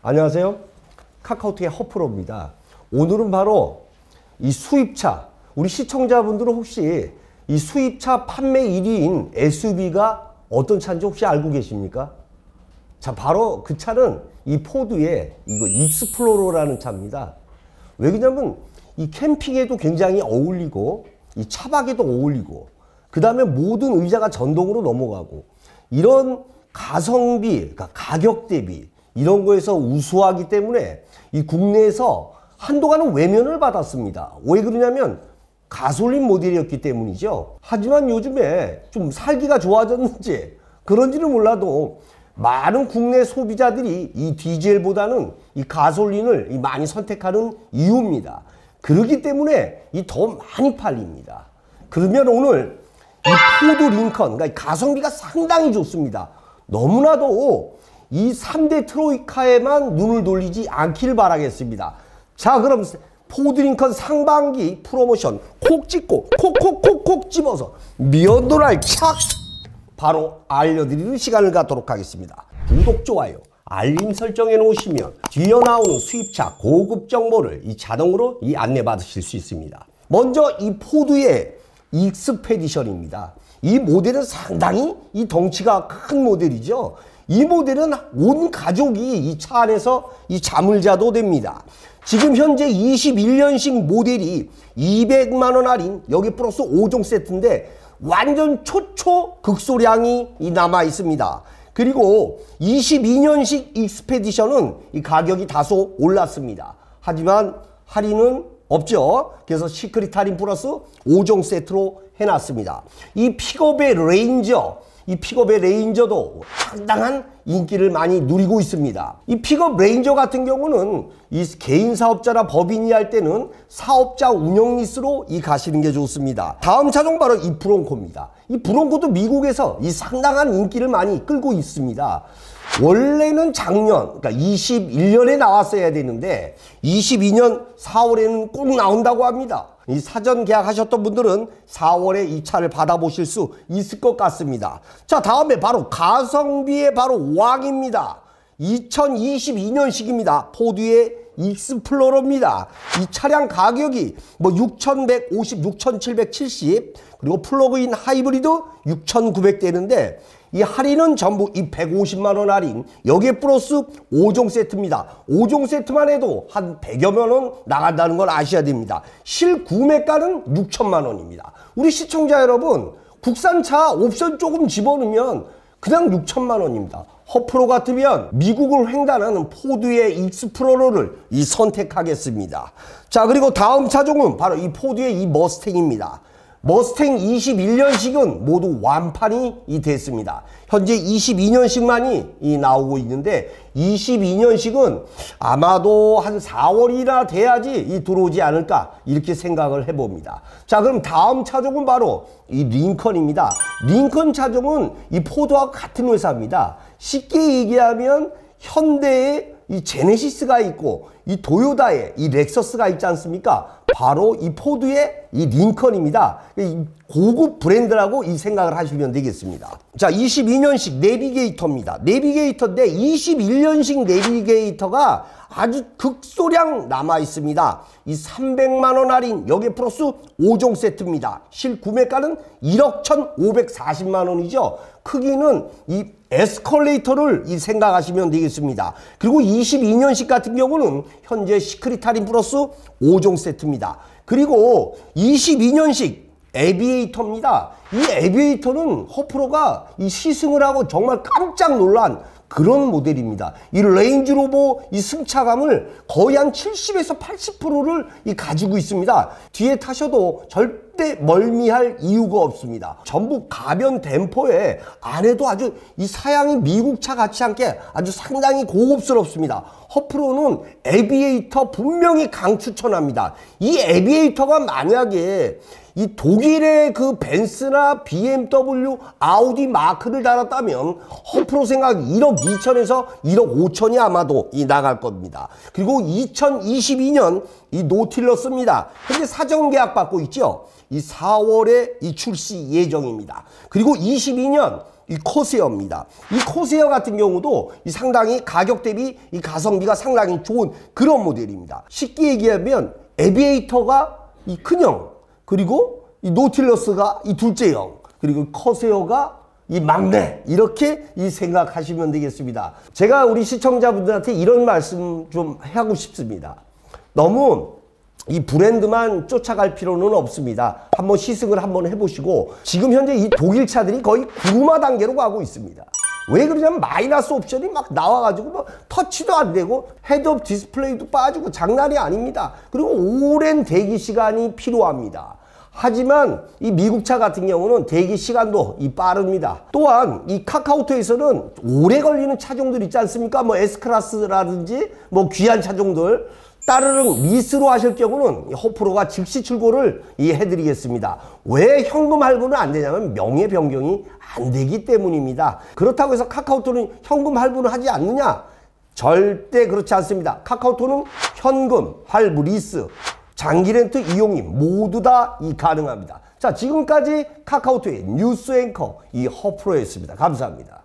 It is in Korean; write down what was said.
안녕하세요. 카카오톡의 허프로입니다. 오늘은 바로 이 수입차, 우리 시청자분들은 혹시 이 수입차 판매 1위인 SUV가 어떤 차인지 혹시 알고 계십니까? 자, 바로 그 차는 이 포드의 이거 익스플로러라는 차입니다. 왜 그러냐면 이 캠핑에도 굉장히 어울리고 이 차박에도 어울리고 그 다음에 모든 의자가 전동으로 넘어가고 이런 가성비, 그러니까 가격 대비 이런 거에서 우수하기 때문에 이 국내에서 한동안은 외면을 받았습니다. 왜 그러냐면 가솔린 모델이었기 때문이죠. 하지만 요즘에 좀 살기가 좋아졌는지 그런지는 몰라도 많은 국내 소비자들이 이 디젤보다는 이 가솔린을 많이 선택하는 이유입니다. 그렇기 때문에 이 더 많이 팔립니다. 그러면 오늘 이 포드 링컨, 그러니까 가성비가 상당히 좋습니다. 너무나도 이 3대 트로이카에만 눈을 돌리지 않기를 바라겠습니다. 자, 그럼 포드 링컨 상반기 프로모션 콕 찍고 콕콕콕콕 집어서 미어도날 착 바로 알려드리는 시간을 갖도록 하겠습니다. 구독, 좋아요, 알림 설정해 놓으시면 뒤에 나오는 수입차 고급 정보를 이 자동으로 안내 받으실 수 있습니다. 먼저 이 포드의 익스페디션입니다. 이 모델은 상당히 이 덩치가 큰 모델이죠. 이 모델은 온 가족이 이 차 안에서 이 잠을 자도 됩니다. 지금 현재 21년식 모델이 200만 원 할인, 여기 플러스 5종 세트인데 완전 초초 극소량이 남아 있습니다. 그리고 22년식 익스페디션은 이 가격이 다소 올랐습니다. 하지만 할인은 없죠. 그래서 시크릿 할인 플러스 5종 세트로 해놨습니다. 이 픽업의 레인저, 이 픽업의 레인저도 상당한 인기를 많이 누리고 있습니다. 이 픽업 레인저 같은 경우는 이 개인 사업자나 법인이 할 때는 사업자 운영 리스로 가시는 게 좋습니다. 다음 차종 바로 이 브론코입니다. 이 브론코도 미국에서 이 상당한 인기를 많이 끌고 있습니다. 원래는 작년, 그러니까 21년에 나왔어야 되는데 22년 4월에는 꼭 나온다고 합니다. 이 사전 계약하셨던 분들은 4월에 이 차를 받아보실 수 있을 것 같습니다. 자, 다음에 바로 가성비의 바로 왕입니다. 2022년식입니다. 포드의 익스플로러입니다. 이 차량 가격이 뭐 6,150, 6,770 그리고 플러그인 하이브리드 6,900대인데 이 할인은 전부 이 150만 원 할인, 여기에 플러스 5종 세트입니다. 5종 세트만 해도 한 100여만 원 나간다는 걸 아셔야 됩니다. 실구매가는 6천만 원입니다. 우리 시청자 여러분, 국산차 옵션 조금 집어넣으면 그냥 6천만 원입니다. 허프로 같으면 미국을 횡단하는 포드의 익스플로러를 선택하겠습니다. 자, 그리고 다음 차종은 바로 이 포드의 이 머스탱입니다. 머스탱 21년식은 모두 완판이 됐습니다. 현재 22년식만이 나오고 있는데 22년식은 아마도 한 4월이나 돼야지 들어오지 않을까 이렇게 생각을 해봅니다. 자, 그럼 다음 차종은 바로 이 링컨입니다. 링컨 차종은 이 포드와 같은 회사입니다. 쉽게 얘기하면 현대의 이 제네시스가 있고 이 도요다의 이 렉서스가 있지 않습니까? 바로 이 포드의 이 링컨입니다. 이 고급 브랜드라고 이 생각을 하시면 되겠습니다. 자, 22년식 내비게이터입니다. 내비게이터인데 21년식 내비게이터가 아주 극소량 남아 있습니다. 이 300만 원 할인, 여기에 플러스 5종 세트입니다. 실구매가는 1억 1,540만 원이죠. 크기는 이 에스컬레이터를 생각하시면 되겠습니다. 그리고 22년식 같은 경우는 현재 시크릿 할인 플러스 5종 세트입니다. 그리고 22년식 에비에이터입니다. 이 에비에이터는 허프로가 시승을 하고 정말 깜짝 놀란 그런 모델입니다. 이 레인지로버 이 승차감을 거의 한 70에서 80%를 가지고 있습니다. 뒤에 타셔도 절대 멀미할 이유가 없습니다. 전부 가변 댐퍼에 안에도 아주 이 사양이 미국 차 같지 않게 아주 상당히 고급스럽습니다. 허프로는 에비에이터 분명히 강추천합니다. 이 에비에이터가 만약에 이 독일의 그 벤츠나 BMW, 아우디 마크를 달았다면 허프로 생각 1억 2천에서 1억 5천이 아마도 나갈 겁니다. 그리고 2022년 이 노틸러스입니다. 현재 사전 계약 받고 있죠. 이 4월에 이 출시 예정입니다. 그리고 22년 이 코세어입니다. 이 코세어 같은 경우도 이 상당히 가격 대비 이 가성비가 상당히 좋은 그런 모델입니다. 쉽게 얘기하면 에비에이터가 이 큰형, 그리고 이 노틸러스가 이 둘째형, 그리고 코세어가 이 막내, 이렇게 이 생각하시면 되겠습니다. 제가 우리 시청자분들한테 이런 말씀 좀 하고 싶습니다. 너무 이 브랜드만 쫓아갈 필요는 없습니다. 한번 시승을 한번 해보시고, 지금 현재 이 독일 차들이 거의 구루마 단계로 가고 있습니다. 왜 그러냐면 마이너스 옵션이 막 나와가지고 뭐 터치도 안 되고 헤드업 디스플레이도 빠지고 장난이 아닙니다. 그리고 오랜 대기 시간이 필요합니다. 하지만 이 미국 차 같은 경우는 대기 시간도 빠릅니다. 또한 이 카카오톡에서는 오래 걸리는 차종들 있지 않습니까? 뭐 S클래스라든지 뭐 귀한 차종들 따르릉 리스로 하실 경우는 호프로가 즉시 출고를 해드리겠습니다. 왜 현금 할부는 안 되냐면 명예 변경이 안 되기 때문입니다. 그렇다고 해서 카카오톡은 현금 할부는 하지 않느냐? 절대 그렇지 않습니다. 카카오톡은 현금, 할부, 리스, 장기 렌트 이용이 모두 다 가능합니다. 자, 지금까지 카카오톡의 뉴스 앵커 이 허프로였습니다. 감사합니다.